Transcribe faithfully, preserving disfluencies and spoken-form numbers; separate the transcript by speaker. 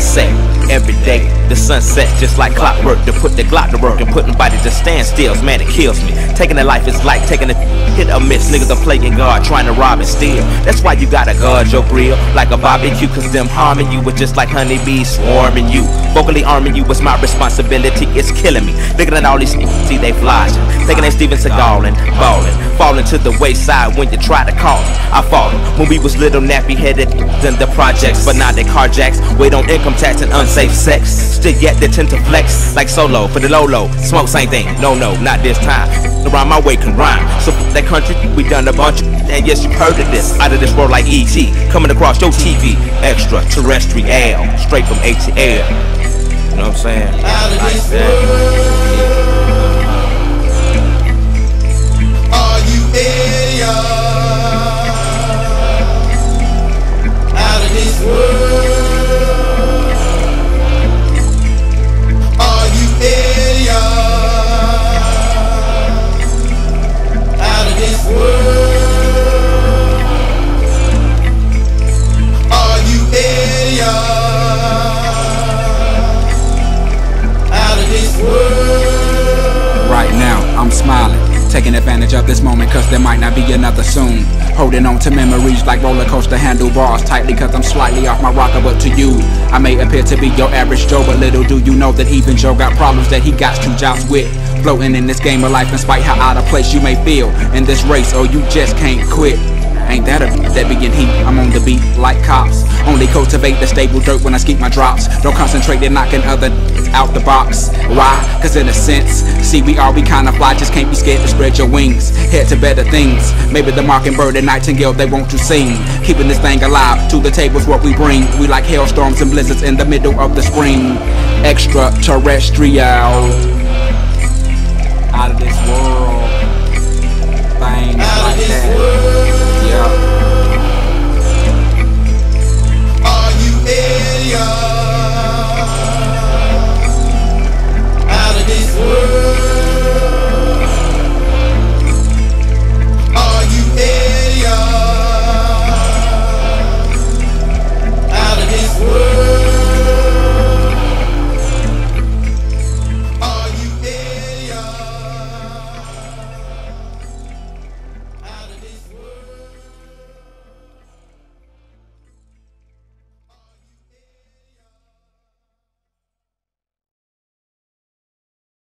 Speaker 1: say, every day the sunset just like clockwork. To put the Glock to work and put nobody to stand stills, man, it kills me. Taking a life is like taking a hit or miss. Niggas are playing God, trying to rob and steal. That's why you gotta guard your grill like a barbecue, cause them harming you was just like honeybees swarming you. Vocally arming you was my responsibility, it's killing me. Looking at all these niggas, see they flossing, thinking they Steven Seagal and ballin', falling to the wayside when you try to call them. I fought them when we was little nappy headed in the projects, but now they carjacks, wait on income tax and unsafe sex. Still yet they tend to flex like solo for the low-low. Smoke same thing, no no, not this time. Around my way can rhyme. So that country, we done a bunch of, and yes, you heard of this. Out of this world like E T coming across your T V. Extraterrestrial, straight from A T L. You know what I'm saying?
Speaker 2: Out of
Speaker 1: like
Speaker 2: this
Speaker 1: that.
Speaker 2: world, are you aliens? Out of this world, are you aliens? Out of this world, are you aliens?
Speaker 3: Right now, I'm smiling, taking advantage of this moment cause there might not be another soon. Holding on to memories like roller coaster handlebars tightly cause I'm slightly off my rocker, but to you I may appear to be your average Joe, but little do you know that even Joe got problems that he got to joust with. Floating in this game of life in spite how out of place you may feel in this race, or you just can't quit. Ain't that a that begin heat? I'm on the beat like cops. Only cultivate the stable dirt when I skeet my drops. Don't concentrate in knocking other out the box. Why? Cause in a sense, see we are, we kinda fly. Just can't be scared to spread your wings. Head to better things. Maybe the mockingbird and nightingale they want to sing. Keeping this thing alive, to the table's what we bring. We like hailstorms and blizzards in the middle of the spring. Extraterrestrial. Out of this world.